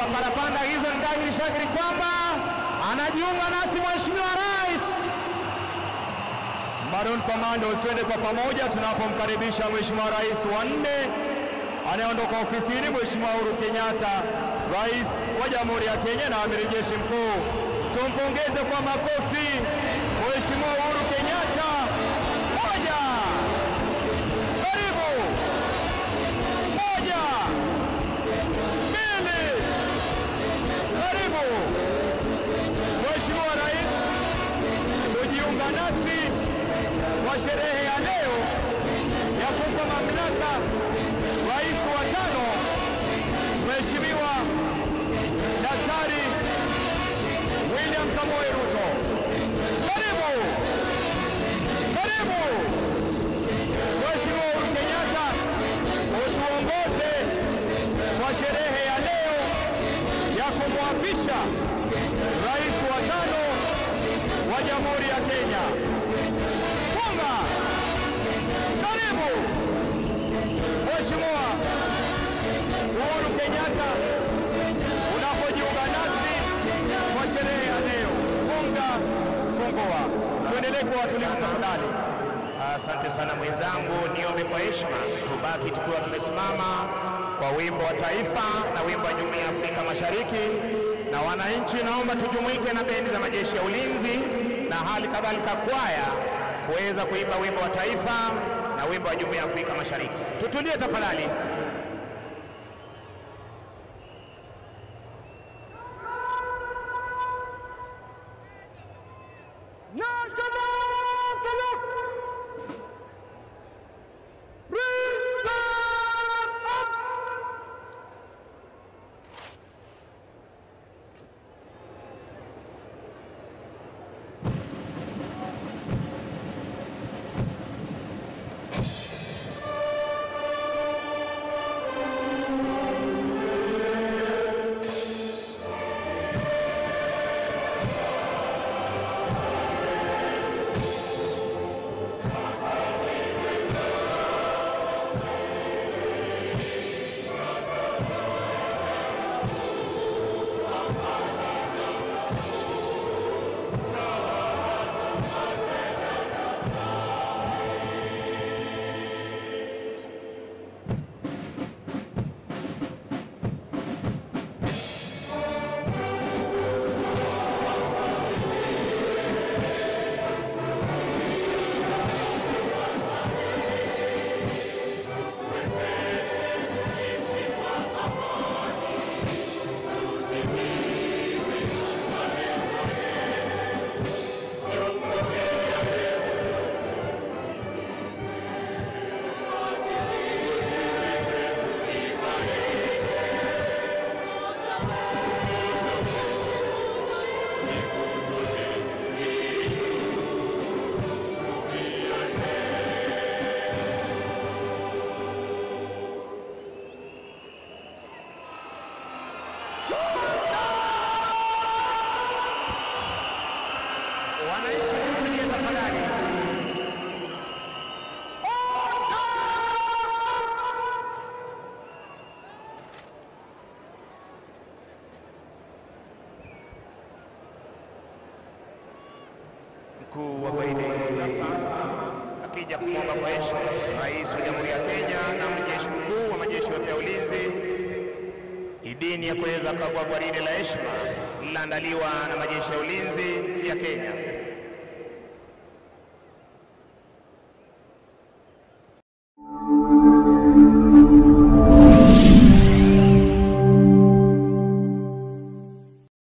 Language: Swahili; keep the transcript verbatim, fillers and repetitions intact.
kwa parapanda hizo ni dhahiri shakiri kwamba anajiunga nasi Mheshimiwa Rais. Maroon Commandos, twende kwa pamoja tunapomkaribisha Mheshimiwa Rais wa nne anayeondoka ofisini, Mheshimiwa Uhuru Kenyatta, Rais wa Jamhuri ya Kenya na Amiri Jeshi Mkuu. Tumpongeze kwa makofi Mheshimiwa Uhuru Kenyatta. Moja. Karibu. Moja. Mbili. Karibu. Mheshimiwa Rais, kujiunga nasi kwa sherehe ya leo ya kumpa mamlaka Rais wa tano Mheshimiwa Daktari William Samoei Ruto. Karibu. Karibu. Mheshimiwa Uhuru Kenyatta, utuongoze kwa sherehe ya leo ya kumwapisha Rais wa tano wa Jamhuri ya Kenya. Funga. Karibu. Mheshimiwa Uhuru Kenyatta, unapojiunga nasi kwa sherehe ya leo. Funga, fungua. Tuendelee kwa watulivu tafadhali. Asante sana mwenzangu, niombe kwa heshima tubaki tukiwa tumesimama kwa wimbo wa taifa na wimbo wa Jumuiya ya Afrika Mashariki, na wananchi naomba tujumuike na bendi za majeshi ya ulinzi na hali kadhalika kwaya kuweza kuimba wimbo wa taifa na wimbo wa Jumuiya ya Afrika Mashariki. Tutulie tafadhali. Mkuu wa gwaride sasa akija kumwomba kwa heshima Rais wa Jamhuri ya Kenya na Mjeshi Mkuu wa majeshi ya ulinzi idini ya kuweza kukagua gwaride la heshima lililoandaliwa na majeshi ya ulinzi ya Kenya.